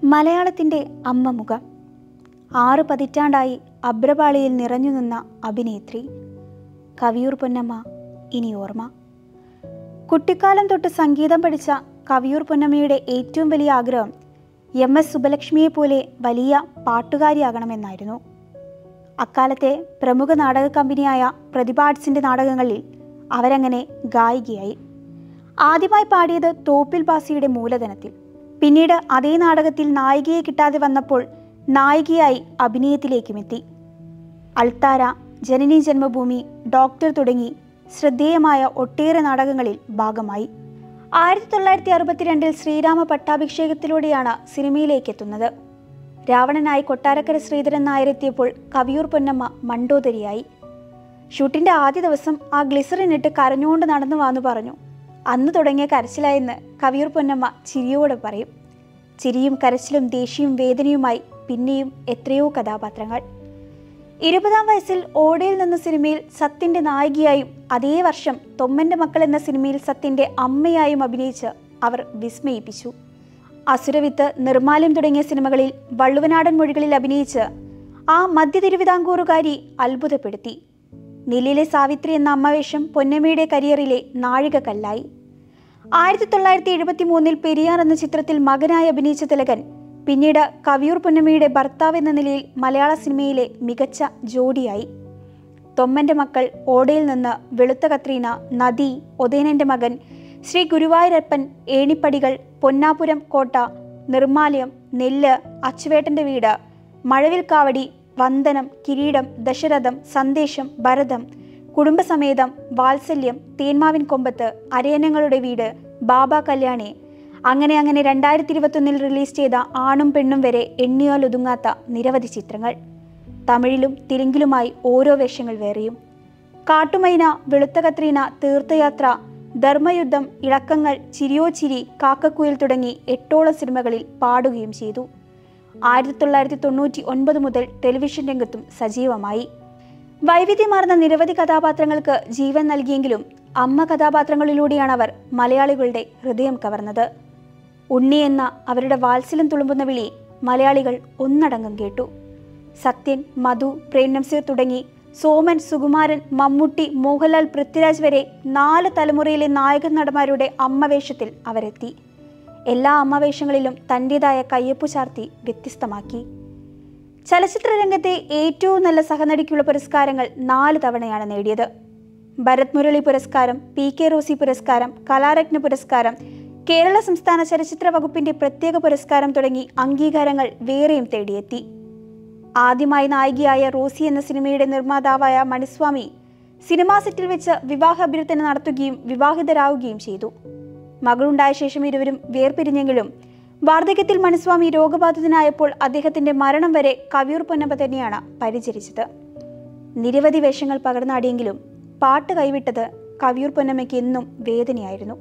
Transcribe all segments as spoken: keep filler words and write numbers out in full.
മലയാളത്തിൻ്റെ അമ്മമുഖം. ആറ് പതിറ്റാണ്ടായി അഭ്രപാളിയിൽ നിറഞ്ഞു നിന്ന അഭിനേത്രി. കവിയൂർ പൊന്നമ്മ ഇനി ഓർമ്മ. കുട്ടിക്കാലം തൊട്ട് സംഗീതം പഠിച്ച കവിയൂർ പൊന്നമ്മയുടെ ഏറ്റവും വലിയ ആഗ്രഹം എം എസ് സുബലക്ഷ്മിയെപ്പോലെ വലിയ പാട്ടുകാരിയാകണമെന്നായിരുന്നു. അക്കാലത്തെ പ്രമുഖ നാടക കമ്പനിയായ പ്രതിഭ ആർട്സിൻ്റെ നാടകങ്ങളിൽ അവരങ്ങനെ ഗായികയായി. ആദ്യമായി പാടിയത് തോപ്പിൽ ബാസിയുടെ മൂലധനത്തിൽ. പിന്നീട് അതേ നാടകത്തിൽ നായികയെ കിട്ടാതെ വന്നപ്പോൾ നായികയായി അഭിനയത്തിലേക്കുമെത്തി. അൾത്താര, ജനനി ജന്മഭൂമി, ഡോക്ടർ തുടങ്ങി ശ്രദ്ധേയമായ ഒട്ടേറെ നാടകങ്ങളിൽ ഭാഗമായി. ആയിരത്തി തൊള്ളായിരത്തി അറുപത്തിരണ്ടിൽ ശ്രീരാമ പട്ടാഭിഷേകത്തിലൂടെയാണ് സിനിമയിലേക്ക് എത്തുന്നത്. രാവണനായി കൊട്ടാരക്കര ശ്രീധരൻ നായരെത്തിയപ്പോൾ കവിയൂർ പൊന്നമ്മ മണ്ടോദരിയായി. ഷൂട്ടിൻ്റെ ആദ്യ ദിവസം ആ ഗ്ലിസറിൻ ഇട്ട് കരഞ്ഞുകൊണ്ട് നടന്നു വാന്നു പറഞ്ഞു. അന്ന് തുടങ്ങിയ കരച്ചിലായെന്ന് കവിയൂർ പൊന്നമ്മ ചിരിയോടെ പറയും. ചിരിയും കരച്ചിലും ദേഷ്യവും വേദനയുമായി പിന്നെയും എത്രയോ കഥാപാത്രങ്ങൾ. ഇരുപതാം വയസ്സിൽ ഓടയിൽ നിന്ന സിനിമയിൽ സത്യൻ്റെ നായികയായും അതേ വർഷം തൊമ്മൻ്റെ മക്കൾ എന്ന സിനിമയിൽ സത്യൻ്റെ അമ്മയായും അഭിനയിച്ച് അവർ വിസ്മയിപ്പിച്ചു. അസുരവിത്ത്, നിർമ്മാല്യം തുടങ്ങിയ സിനിമകളിൽ വള്ളുവനാടൻ മൊഴികളിൽ അഭിനയിച്ച് ആ മധ്യ തിരുവിതാംകൂറുകാരി അത്ഭുതപ്പെടുത്തി. നിലയിലെ സാവിത്രി എന്ന അമ്മവേഷം പൊന്നമ്മയുടെ കരിയറിലെ നാഴികക്കല്ലായി. ആയിരത്തി തൊള്ളായിരത്തി എഴുപത്തി മൂന്നിൽ പെരിയാർ എന്ന ചിത്രത്തിൽ മകനായി അഭിനയിച്ച തിലകൻ പിന്നീട് കവിയൂർ പൊന്നമ്മയുടെ ഭർത്താവ് എന്ന നിലയിൽ മലയാള സിനിമയിലെ മികച്ച ജോഡിയായി. തൊമ്മൻ്റെ മക്കൾ, ഓടയിൽ നിന്ന്, വെളുത്ത കത്രീന, നദി, ഒതേനൻ്റെ മകൻ, ശ്രീ ഗുരുവായൂരപ്പൻ, ഏണിപ്പടികൾ, പൊന്നാപുരം കോട്ട, നിർമ്മാല്യം, നെല്ല്, അച്ചുവേട്ടൻ്റെ വീട്, മഴവിൽ കാവടി, വന്ദനം, കിരീടം, ദശരഥം, സന്ദേശം, ഭരതം, കുടുംബസമേതം, വാത്സല്യം, തേന്മാവിൻ കൊമ്പത്ത്, അരയന്നങ്ങളുടെ വീട്, ബാബ കല്യാണി, അങ്ങനെ അങ്ങനെ രണ്ടായിരത്തി ഇരുപത്തൊന്നിൽ റിലീസ് ചെയ്ത ആണും പെണ്ണും വരെ എണ്ണിയാൽ ഒതുങ്ങാത്ത നിരവധി ചിത്രങ്ങൾ. തമിഴിലും തെലുങ്കിലുമായി ഓരോ വേഷങ്ങൾ വേറെയും. കാട്ടുമൈന, വെളുത്ത കത്രീന, തീർത്ഥയാത്ര, ധർമ്മയുദ്ധം, ഇളക്കങ്ങൾ, ചിരിയോ ചിരി, കാക്കക്കുയിൽ തുടങ്ങി എട്ടോളം സിനിമകളിൽ പാടുകയും ചെയ്തു. ആയിരത്തി തൊള്ളായിരത്തി തൊണ്ണൂറ്റി ഒൻപത് മുതൽ ടെലിവിഷൻ രംഗത്തും സജീവമായി. വൈവിധ്യമാർന്ന നിരവധി കഥാപാത്രങ്ങൾക്ക് ജീവൻ നൽകിയെങ്കിലും അമ്മ കഥാപാത്രങ്ങളിലൂടെയാണ് അവർ മലയാളികളുടെ ഹൃദയം കവർന്നത്. ഉണ്ണി എന്ന അവരുടെ വാത്സല്യം തുളുമ്പുന്ന വിളി മലയാളികൾ ഒന്നടങ്കം കേട്ടു. സത്യൻ, മധു, പ്രേം നസീർ തുടങ്ങി സോമൻ, സുകുമാരൻ, മമ്മൂട്ടി, മോഹൻലാൽ, പൃഥ്വിരാജ് വരെ നാല് തലമുറയിലെ നായക നടന്മാരുടെ അമ്മവേഷത്തിൽ അവരെത്തി. എല്ലാ അമ്മവേഷങ്ങളിലും തൻ്റെതായ കയ്യൊപ്പു ചാർത്തി വ്യത്യസ്തമാക്കി. ചലച്ചിത്ര രംഗത്തെ ഏറ്റവും നല്ല സഹനടിക്കുള്ള പുരസ്കാരങ്ങൾ നാല് തവണയാണ് നേടിയത്. ഭരത് മുരളി പുരസ്കാരം, പി കെ റോസി പുരസ്കാരം, കലാരത്ന പുരസ്കാരം, കേരള സംസ്ഥാന ചലച്ചിത്ര വകുപ്പിന്റെ പ്രത്യേക പുരസ്കാരം തുടങ്ങി അംഗീകാരങ്ങൾ വേറെയും തേടിയെത്തി. ആദ്യമായി നായികയായ റോസി എന്ന സിനിമയുടെ നിർമ്മാതാവായ മണിസ്വാമി സിനിമാ സെറ്റിൽ വെച്ച് വിവാഹ അഭ്യർത്ഥന നടത്തുകയും വിവാഹിതരാവുകയും ചെയ്തു. മകളുണ്ടായ ശേഷം ഇരുവരും വേർപിരിഞ്ഞെങ്കിലും വാർദ്ധക്യത്തിൽ മണിസ്വാമി രോഗബാധിതനായപ്പോൾ അദ്ദേഹത്തിന്റെ മരണം വരെ കവിയൂർ പൊന്നമ്മ തന്നെയാണ് പരിചരിച്ചത്. നിരവധി വേഷങ്ങൾ പകർന്നാടിയെങ്കിലും പാട്ട് കൈവിട്ടത് കവിയൂർ പൊന്നമ്മയ്ക്ക് എന്നും വേദനയായിരുന്നു.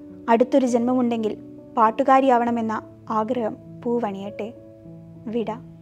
അടുത്തൊരു ജന്മമുണ്ടെങ്കിൽ പാട്ടുകാരിയാവണമെന്ന ആഗ്രഹം പൂവണിയട്ടെ. വിട.